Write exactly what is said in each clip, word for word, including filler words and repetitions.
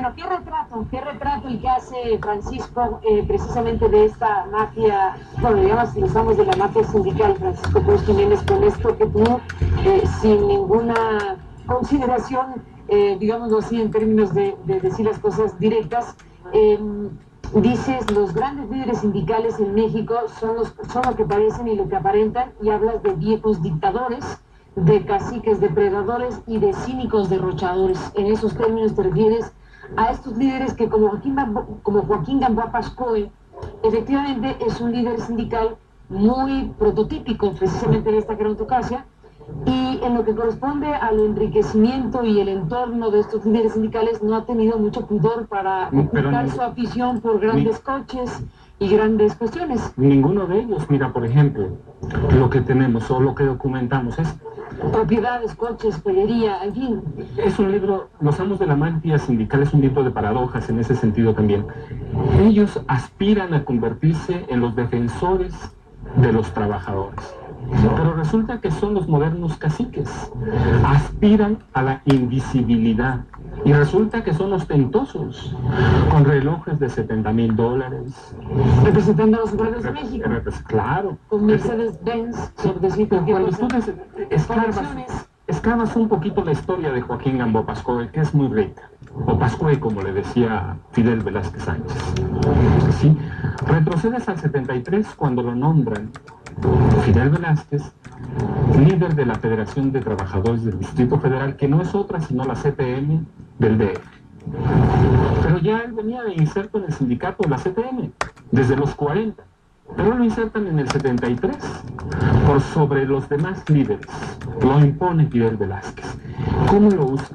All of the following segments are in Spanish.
Bueno, ¿qué retrato? ¿Qué retrato el que hace Francisco eh, precisamente de esta mafia, bueno, digamos, si usamos de la mafia sindical, Francisco Cruz Jiménez, con esto que tú, eh, sin ninguna consideración, eh, digámoslo así, en términos de, de decir las cosas directas, eh, dices, los grandes líderes sindicales en México son, los, son lo que parecen y lo que aparentan, y hablas de viejos dictadores, de caciques depredadores y de cínicos derrochadores. En esos términos te refieres a estos líderes que, como Joaquín, como Joaquín Gamboa Pascoe, efectivamente es un líder sindical muy prototípico precisamente de esta gerontocracia, y en lo que corresponde al enriquecimiento y el entorno de estos líderes sindicales no ha tenido mucho pudor para ocultar su afición por grandes ni, coches y grandes cuestiones. Ninguno de ellos. Mira, por ejemplo, lo que tenemos o lo que documentamos es propiedades, coches, joyería, en fin. Es un libro, Los amos de la mafia sindical es un libro de paradojas en ese sentido también. Ellos aspiran a convertirse en los defensores de los trabajadores, pero resulta que son los modernos caciques, aspiran a la invisibilidad y resulta que son ostentosos, con relojes de setenta mil dólares. Representando a los centrales de México. Claro. Con Mercedes-Benz, por decir cualquier Cuando cosa. tú escarbas, escarbas un poquito la historia de Joaquín Gamboa Pascoe, que es muy rica, o Pascoe como le decía Fidel Velázquez Sánchez. ¿Sí? Retrocedes al setenta y tres cuando lo nombran Fidel Velázquez, líder de la Federación de Trabajadores del Distrito Federal, que no es otra sino la C T M del D F. Pero ya él venía de inserto en el sindicato de la C T M, desde los cuarenta. Pero lo insertan en el setenta y tres, por sobre los demás líderes. Lo impone Fidel Velázquez. ¿Cómo lo usa?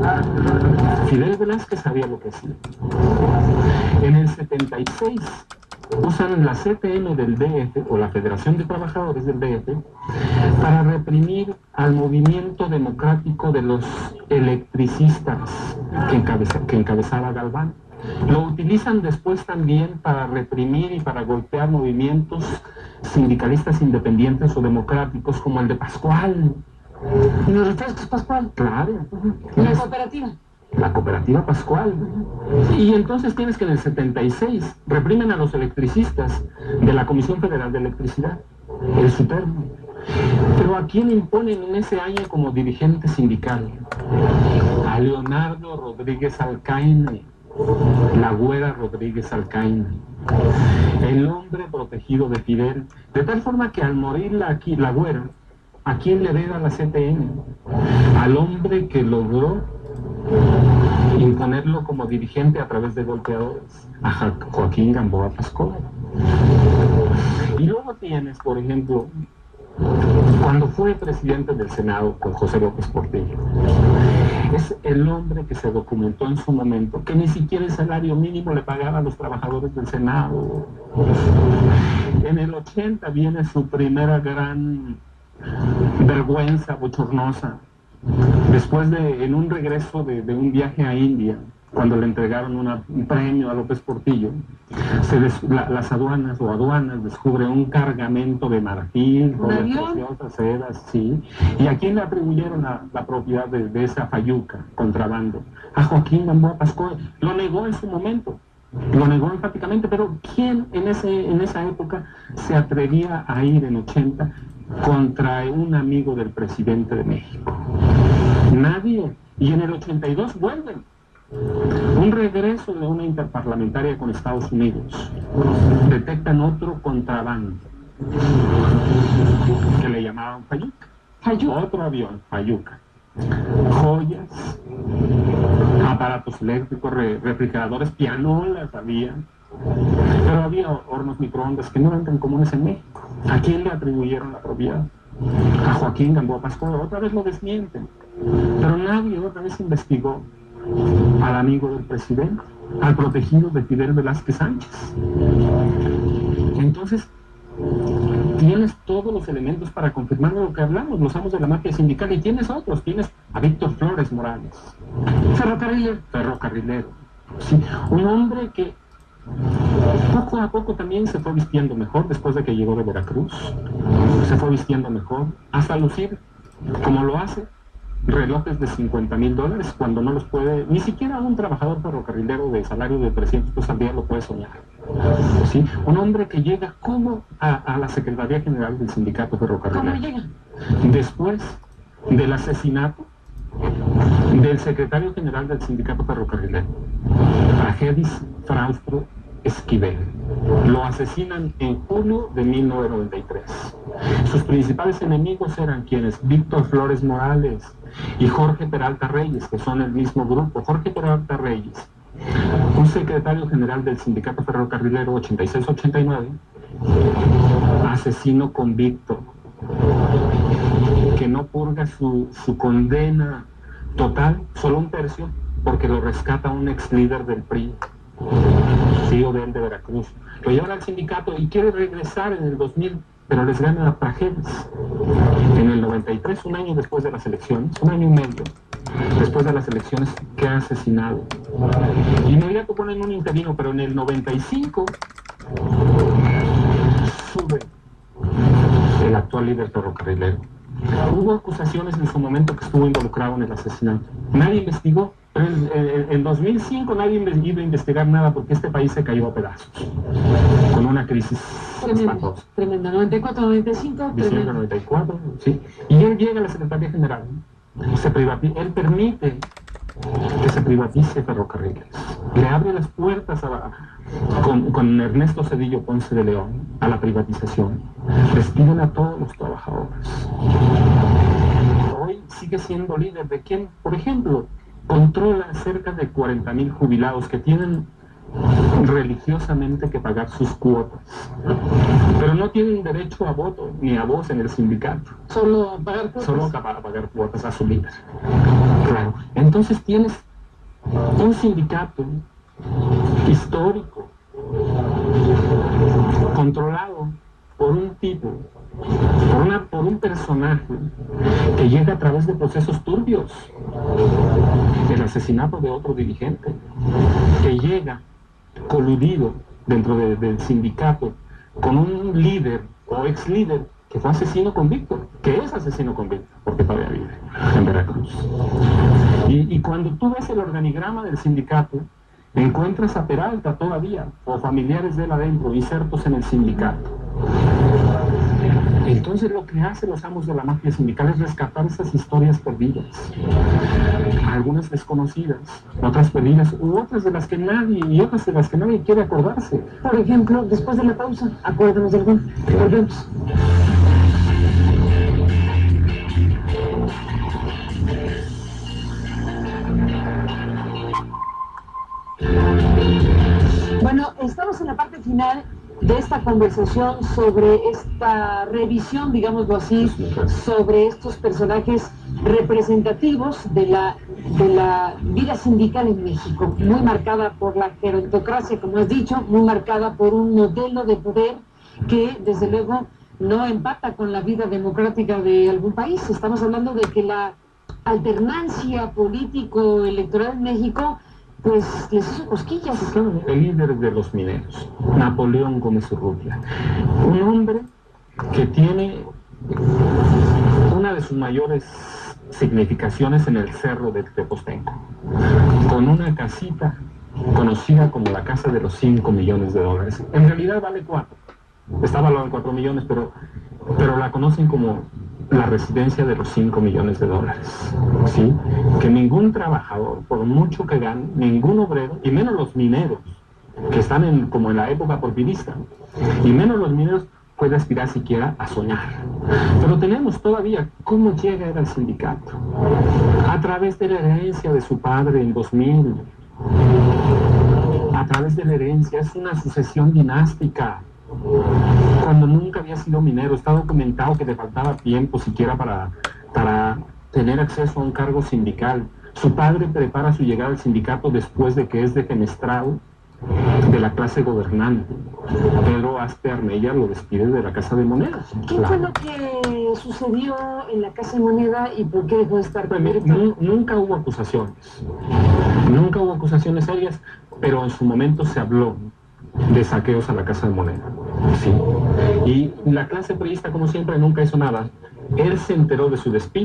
Fidel Velázquez sabía lo que hacía. En el setenta y seis usan la C T M del D F, o la Federación de Trabajadores del D F, para reprimir al movimiento democrático de los electricistas que, encabeza, que encabezaba Galván. Lo utilizan después también para reprimir y para golpear movimientos sindicalistas independientes o democráticos como el de Pascual. ¿Y los refrescos Pascual? Claro. ¿Y la cooperativa? La cooperativa Pascual. Y entonces tienes que en el setenta y seis reprimen a los electricistas de la Comisión Federal de Electricidad, el Sutermo. Pero ¿a quién imponen en ese año como dirigente sindical? A Leonardo Rodríguez Alcaine, la güera Rodríguez Alcaine, el hombre protegido de Fidel, de tal forma que al morir la, aquí, la güera, ¿a quién le hereda la C T M? Al hombre que logró imponerlo como dirigente a través de golpeadores, a Joaquín Gamboa Pascoe. Y luego tienes, por ejemplo, cuando fue presidente del Senado con José López Portillo, es el hombre que se documentó en su momento que ni siquiera el salario mínimo le pagaba a los trabajadores del Senado. En el ochenta viene su primera gran vergüenza bochornosa, después de, en un regreso de, de un viaje a India, cuando le entregaron una, un premio a López Portillo, se des, la, las aduanas o aduanas descubren un cargamento de marfil, con preciosas sedas, sí. ¿Y a quién le atribuyeron la, la propiedad de, de esa fayuca, contrabando? A Joaquín Gamboa Pascoe. Lo negó en su momento, lo negó enfáticamente, pero ¿quién en, ese, en esa época se atrevía a ir en ochenta contra un amigo del presidente de México? Nadie. Y en el ochenta y dos vuelven. Un regreso de una interparlamentaria con Estados Unidos. Detectan otro contrabando que le llamaban Fayuca. Fayuca. Otro avión, Fayuca. Joyas, aparatos eléctricos, re refrigeradores, pianolas había. Pero había hornos microondas que no eran tan comunes en México. ¿A quién le atribuyeron la propiedad? A Joaquín Gamboa Pascoe. Otra vez lo desmienten. Pero nadie otra vez investigó al amigo del presidente, al protegido de Fidel Velázquez Sánchez. Entonces, tienes todos los elementos para confirmar lo que hablamos, los amos de la mafia sindical, y tienes otros, tienes a Víctor Flores Morales, ferrocarrilero, ferrocarrilero, sí, un hombre que poco a poco también se fue vistiendo mejor después de que llegó de Veracruz, se fue vistiendo mejor, hasta lucir como lo hace relojes de cincuenta mil dólares cuando no los puede, ni siquiera un trabajador ferrocarrilero de salario de trescientos pesos al día lo puede soñar. ¿Sí? Un hombre que llega como a, a la Secretaría General del Sindicato Ferrocarrilero. ¿Cómo llega? Después del asesinato del secretario general del Sindicato Ferrocarrilero, Argedis Fraustro Esquivel. Lo asesinan en julio de mil novecientos noventa y tres. Sus principales enemigos eran quienes: Víctor Flores Morales y Jorge Peralta Reyes, que son el mismo grupo. Jorge Peralta Reyes, un secretario general del Sindicato Ferrocarrilero ochenta y seis ochenta y nueve, asesino convicto, que no purga su, su condena total, solo un tercio, porque lo rescata un ex líder del P R I, tío de él de Veracruz. Lo llevan al sindicato y quiere regresar en el dos mil, pero les gana a Prajedes. En el noventa y tres, un año después de las elecciones, un año y medio después de las elecciones, queda asesinado. Inmediato ponen un interino, pero en el noventa y cinco sube el actual líder ferrocarrilero. Hubo acusaciones en su momento que estuvo involucrado en el asesinato. Nadie investigó. Pero en, en, en dos mil cinco nadie iba a investigar nada porque este país se cayó a pedazos con una crisis espantosa. Tremenda, noventa y cuatro, noventa y cinco. Diciembre noventa y cuatro, sí. Y él llega a la Secretaría General, se privatiza, él permite que se privatice ferrocarriles, le abre las puertas a la, con, con Ernesto Zedillo Ponce de León a la privatización, despiden a todos los trabajadores. Hoy sigue siendo líder de quien, por ejemplo, controla cerca de cuarenta mil jubilados que tienen religiosamente que pagar sus cuotas, pero no tienen derecho a voto ni a voz en el sindicato. Solo a pagar cuotas. Solo a pagar cuotas a su líder. Claro. Entonces tienes un sindicato histórico, controlado por un tipo, por, una, por un personaje que llega a través de procesos turbios, el asesinato de otro dirigente, que llega coludido dentro de, del sindicato con un líder o ex líder que fue asesino convicto, que es asesino convicto, porque todavía vive en Veracruz. Y, y cuando tú ves el organigrama del sindicato, encuentras a Peralta todavía, o familiares de él adentro, insertos en el sindicato. Entonces lo que hacen los amos de la mafia sindical es rescatar esas historias perdidas, algunas desconocidas, otras perdidas, u otras de las que nadie, y otras de las que nadie quiere acordarse. Por ejemplo, después de la pausa, acuérdanos del gol. Volvemos. Bueno, estamos en la parte final de esta conversación sobre esta revisión, digámoslo así, sobre estos personajes representativos de la, de la vida sindical en México, muy marcada por la gerontocracia, como has dicho, muy marcada por un modelo de poder que, desde luego, no empata con la vida democrática de algún país. Estamos hablando de que la alternancia político-electoral en México pues les hizo cosquillas. El líder de los mineros, Napoleón Gómez Urrutia, un hombre que tiene una de sus mayores significaciones en el cerro de Tepostenco, con una casita conocida como la casa de los cinco millones de dólares. En realidad vale cuatro, está valorado en cuatro millones, pero, pero la conocen como la residencia de los cinco millones de dólares, ¿sí? Que ningún trabajador, por mucho que gane, ningún obrero, y menos los mineros, que están en, como en la época porfirista, y menos los mineros, puede aspirar siquiera a soñar. Pero tenemos todavía cómo llega él al sindicato, a través de la herencia de su padre en dos mil, a través de la herencia, es una sucesión dinástica, cuando nunca había sido minero. Está documentado que le faltaba tiempo siquiera para, para tener acceso a un cargo sindical. Su padre prepara su llegada al sindicato después de que es defenestrado de la clase gobernante. Pedro Aspe Armella lo despide de la Casa de Moneda. ¿Qué claro. fue lo que sucedió en la Casa de Moneda y por qué dejó de estar? N nunca hubo acusaciones, nunca hubo acusaciones serias, pero en su momento se habló de saqueos a la Casa de Moneda, ¿sí? Y la clase priista, como siempre, nunca hizo nada. Él se enteró de su despido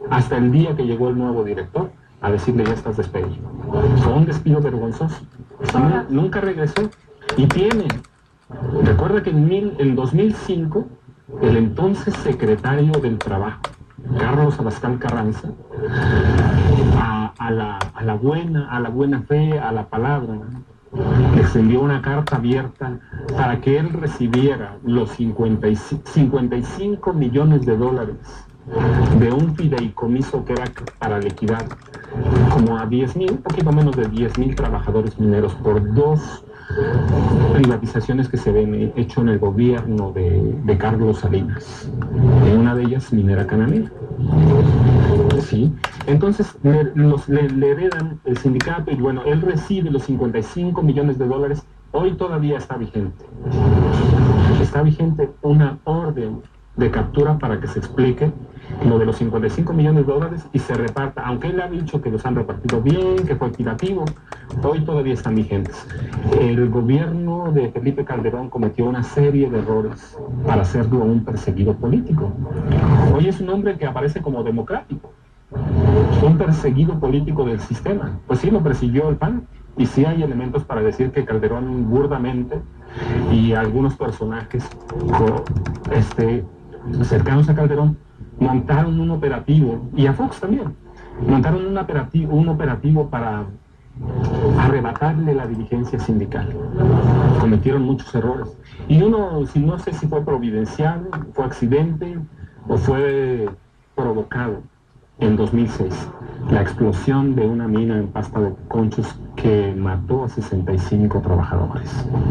hasta el día que llegó el nuevo director a decirle ya estás despedido. Fue un despido vergonzoso. No, nunca regresó. Y tiene, recuerda que en, mil, en dos mil cinco, el entonces secretario del Trabajo, Carlos Abascal Carranza, a, a, la, a, la buena, a la buena fe, a la palabra, les envió una carta abierta para que él recibiera los cincuenta y cinco millones de dólares de un fideicomiso que era para la equidad, como a diez mil, un poquito menos de diez mil trabajadores mineros por dos privatizaciones que se habían hecho en el gobierno de, de Carlos Salinas, en una de ellas Minera Cananea. Sí, entonces le, los, le, le heredan el sindicato y bueno, él recibe los cincuenta y cinco millones de dólares, hoy todavía está vigente. Está vigente una orden de captura para que se explique lo de los cincuenta y cinco millones de dólares y se reparta, aunque él ha dicho que los han repartido bien, que fue equitativo, hoy todavía están vigentes. El gobierno de Felipe Calderón cometió una serie de errores para hacerlo un perseguido político. Hoy es un hombre que aparece como democrático, un perseguido político del sistema. Pues sí, lo persiguió el P A N, y sí hay elementos para decir que Calderón burdamente y algunos personajes este, cercanos a Calderón montaron un operativo, y a Fox también, montaron un operativo, un operativo para arrebatarle la dirigencia sindical. Cometieron muchos errores. Y uno, si no sé si fue providencial, fue accidente o fue provocado. En dos mil seis, la explosión de una mina en Pasta de Conchos que mató a sesenta y cinco trabajadores.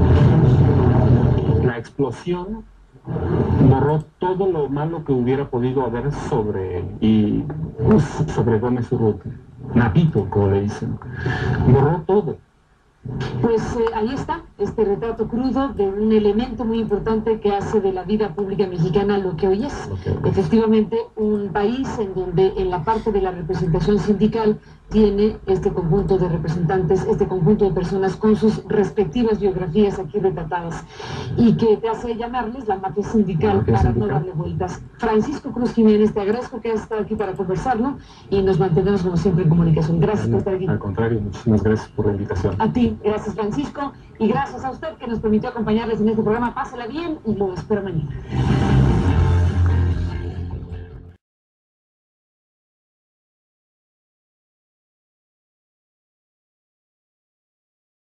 La explosión borró todo lo malo que hubiera podido haber sobre, y, uf, sobre Gómez Urrutia. Napito, como le dicen. Borró todo. Pues eh, ahí está, este retrato crudo de un elemento muy importante que hace de la vida pública mexicana lo que hoy es. Okay. Efectivamente, un país en donde en la parte de la representación sindical tiene este conjunto de representantes, este conjunto de personas con sus respectivas biografías aquí retratadas y que te hace llamarles la mafia sindical para sindical. No darle vueltas. Francisco Cruz Jiménez, te agradezco que hayas estado aquí para conversarlo y nos mantenemos como siempre en comunicación. Gracias por estar aquí. Al contrario, muchísimas gracias por la invitación. A ti, gracias Francisco, y gracias a usted que nos permitió acompañarles en este programa. Pásela bien y lo espero mañana.